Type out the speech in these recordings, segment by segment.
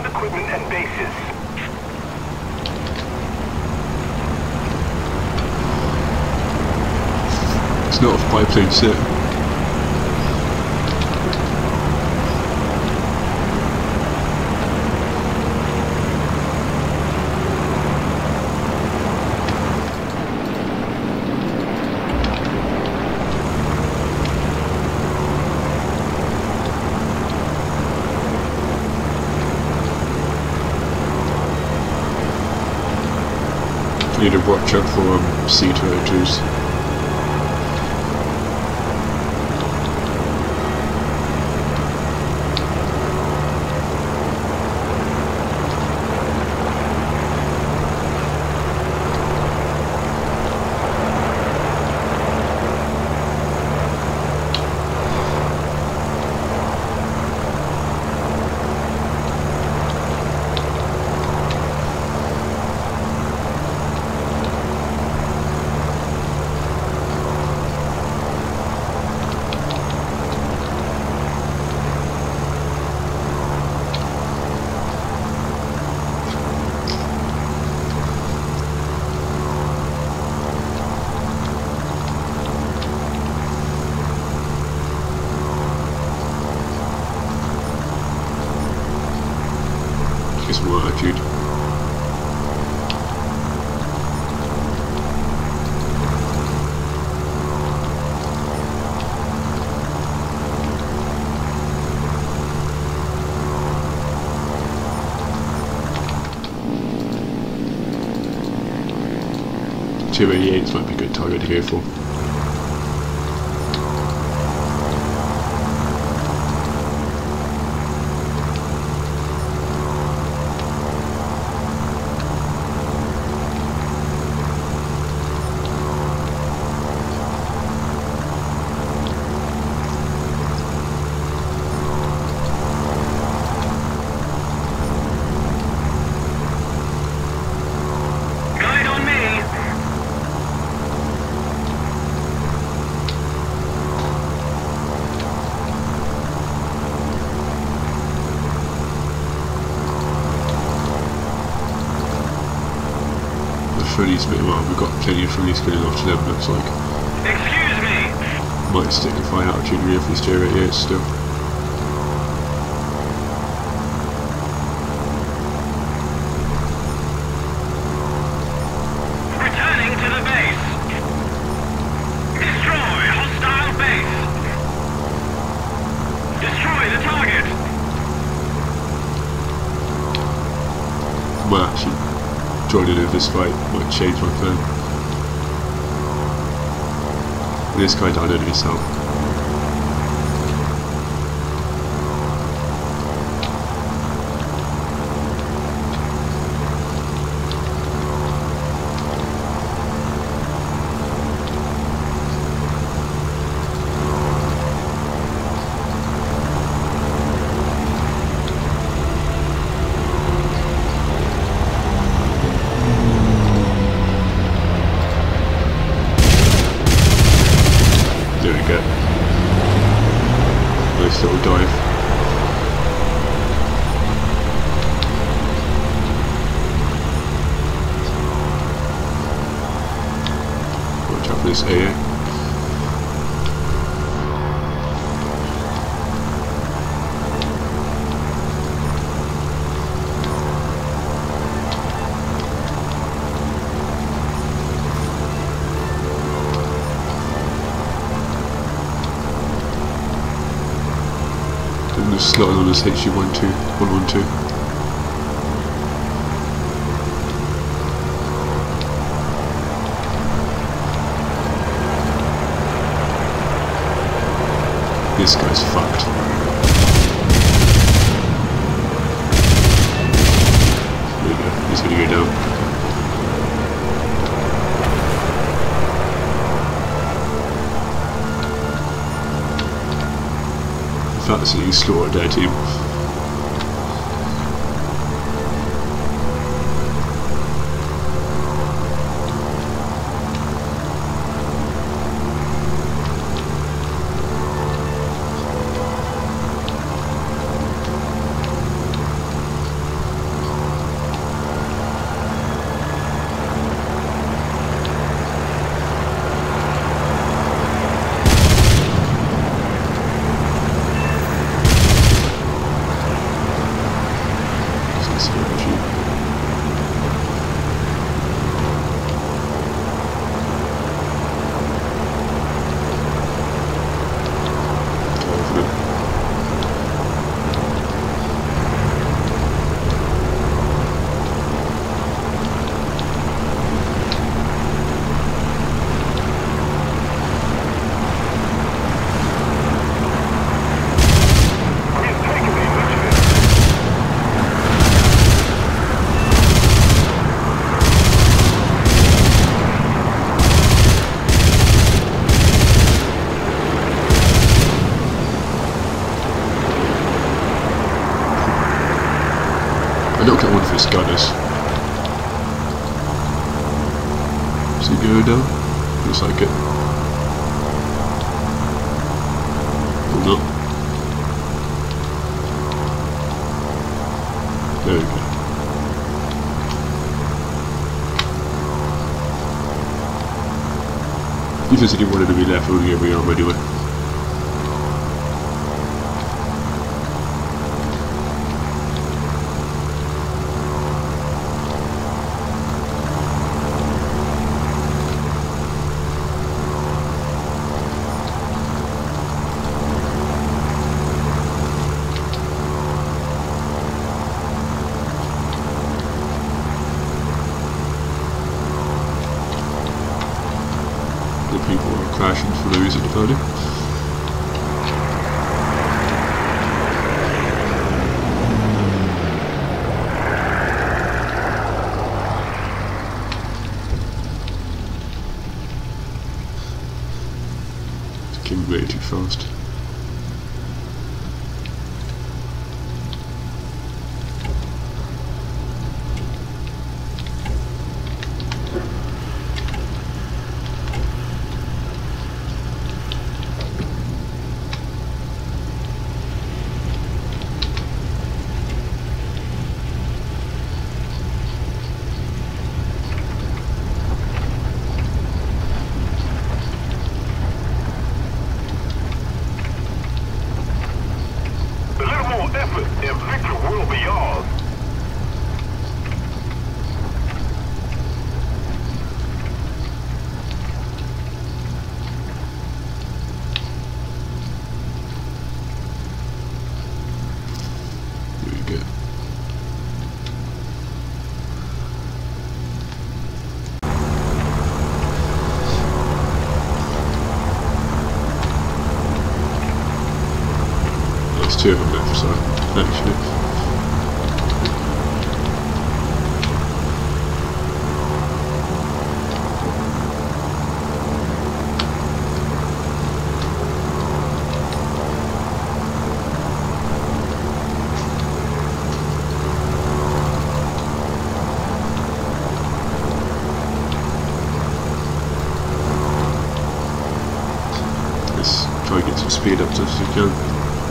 ground equipment and bases. It's not off biplane sit. Need to watch out for C202s. Get some more attitude. .288s might be a good target to go for. Fullies, well, we've got plenty of fullies going off to them, looks like. Excuse me! Might stick a fine altitude rear for these J88s still. Returning to the base! Destroy hostile base! Destroy the target! Well, actually, joining in this fight might change my plan. This guy died on himself. There we go. Nice little dive. Watch out for this AA. Slotted on as HU112. This guy's fucked. There we go, he's gonna go down. Absolutely slaughtered their team. I looked at one of his gunners. Is he going down? Looks like it. Or not. There we go. He said he wanted to be left holding every arm anyway. People are crashing for no reason about it. It came way too fast. Two of them left, so actually. Let's try and get some speed up as we can.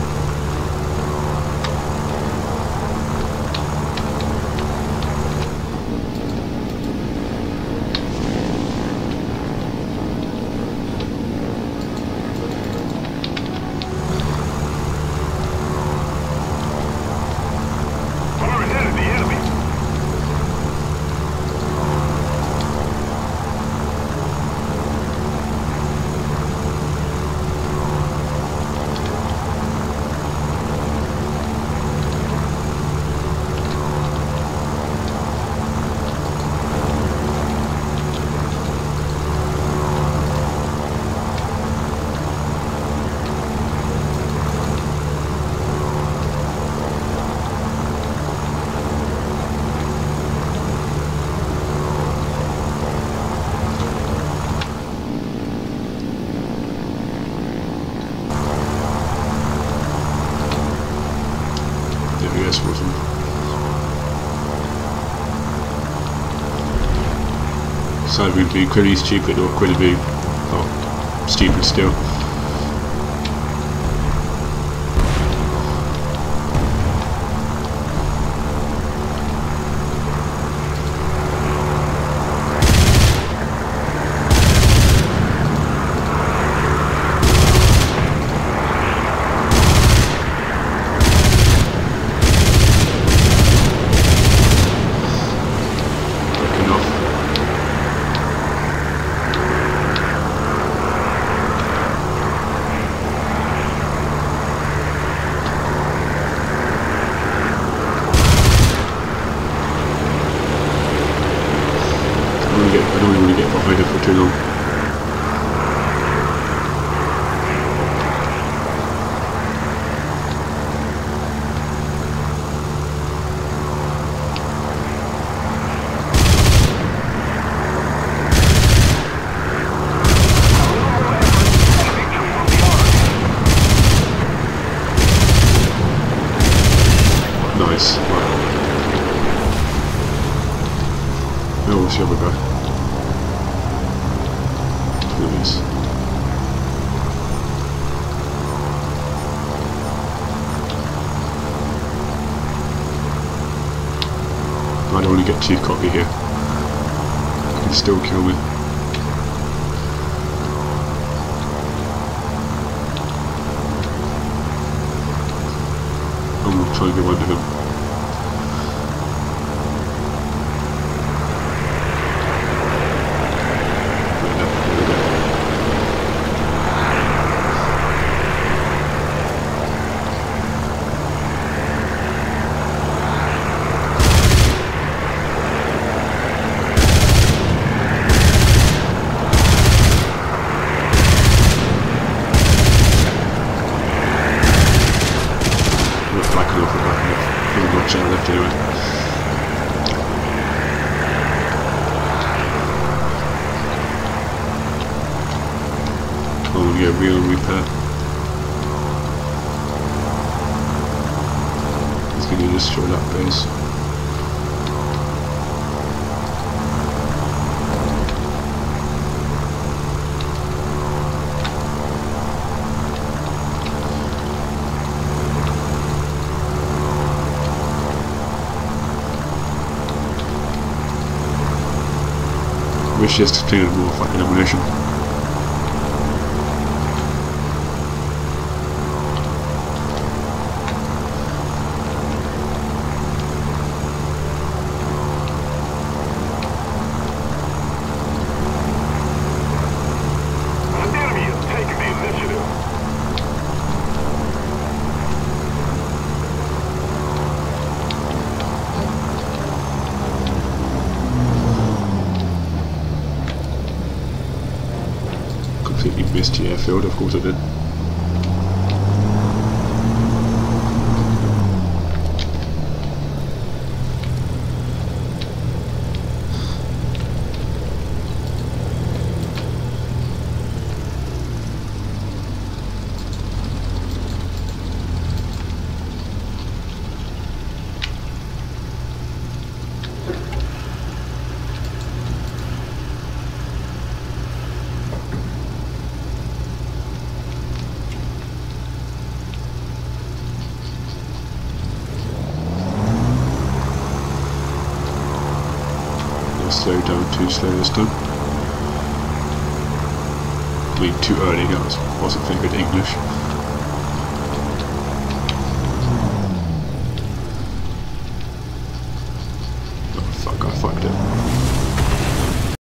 So it would be incredibly stupid or incredibly stupid still. I don't want to get behind it for too long. Nice. Wow. Where's the other guy? Please. I don't want to get too cocky here. He can still kill me. I'm gonna try and get under him. Real repair. He's going to destroy that base. Wish he has completed more fucking ammunition. Completely missed the airfield, of course I did. Slow down too slow this time. I mean, too early, I wasn't very good English. Oh fuck, I